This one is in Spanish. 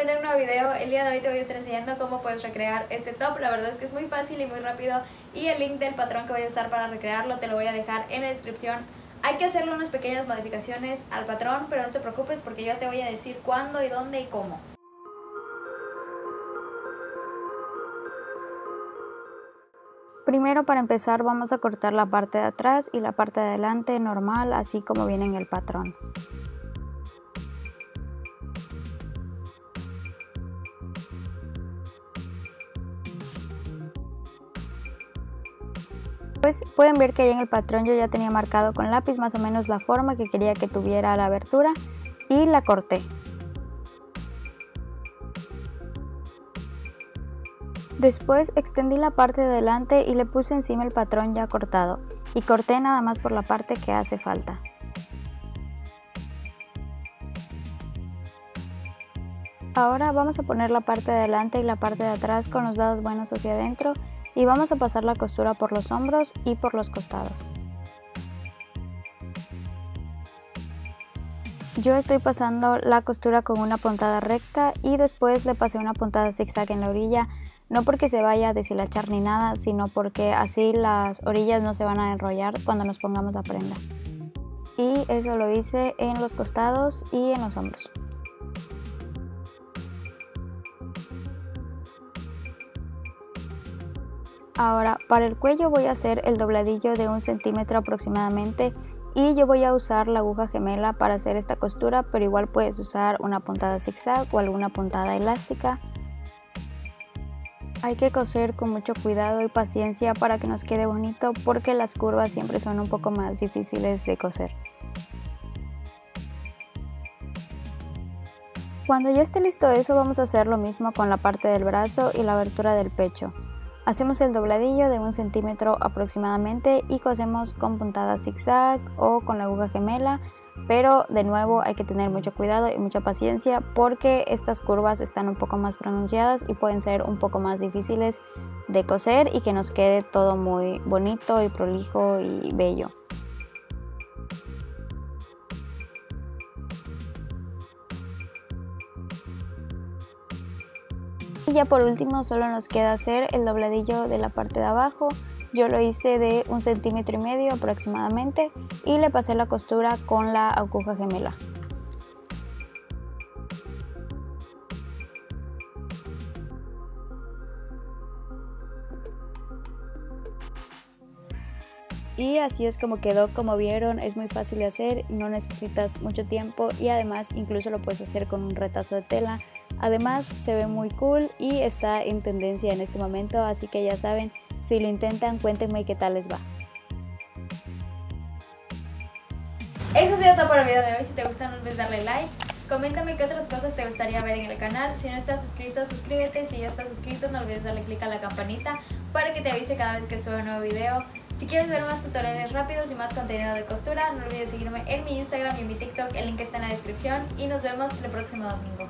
bienvenido a un nuevo video. El día de hoy te voy a estar enseñando cómo puedes recrear este top. La verdad es que es muy fácil y muy rápido, y el link del patrón que voy a usar para recrearlo te lo voy a dejar en la descripción. Hay que hacerle unas pequeñas modificaciones al patrón, pero no te preocupes porque yo te voy a decir cuándo y dónde y cómo. Primero, para empezar, vamos a cortar la parte de atrás y la parte de adelante normal, así como viene en el patrón. Pues pueden ver que ahí en el patrón yo ya tenía marcado con lápiz más o menos la forma que quería que tuviera la abertura y la corté. Después extendí la parte de adelante y le puse encima el patrón ya cortado y corté nada más por la parte que hace falta. Ahora vamos a poner la parte de adelante y la parte de atrás con los lados buenos hacia adentro y vamos a pasar la costura por los hombros y por los costados. Yo estoy pasando la costura con una puntada recta y después le pasé una puntada zigzag en la orilla, no porque se vaya a deshilachar ni nada, sino porque así las orillas no se van a enrollar cuando nos pongamos la prenda. Y eso lo hice en los costados y en los hombros. Ahora, para el cuello voy a hacer el dobladillo de 1 centímetro aproximadamente y yo voy a usar la aguja gemela para hacer esta costura, pero igual puedes usar una puntada zigzag o alguna puntada elástica. Hay que coser con mucho cuidado y paciencia para que nos quede bonito, porque las curvas siempre son un poco más difíciles de coser. Cuando ya esté listo eso, vamos a hacer lo mismo con la parte del brazo y la abertura del pecho. Hacemos el dobladillo de 1 centímetro aproximadamente y cosemos con puntada zigzag o con la aguja gemela, pero de nuevo hay que tener mucho cuidado y mucha paciencia porque estas curvas están un poco más pronunciadas y pueden ser un poco más difíciles de coser y que nos quede todo muy bonito y prolijo y bello. Y ya por último solo nos queda hacer el dobladillo de la parte de abajo. Yo lo hice de 1,5 centímetros aproximadamente y le pasé la costura con la aguja gemela. Y así es como quedó. Como vieron, es muy fácil de hacer, no necesitas mucho tiempo y además incluso lo puedes hacer con un retazo de tela. Además se ve muy cool y está en tendencia en este momento, así que ya saben, si lo intentan cuéntenme qué tal les va. Eso ha sido todo por el video de hoy. Si te gusta no olvides darle like. Coméntame qué otras cosas te gustaría ver en el canal. Si no estás suscrito, suscríbete. Si ya estás suscrito, no olvides darle click a la campanita para que te avise cada vez que suba un nuevo video. Si quieres ver más tutoriales rápidos y más contenido de costura, no olvides seguirme en mi Instagram y en mi TikTok. El link está en la descripción y nos vemos el próximo domingo.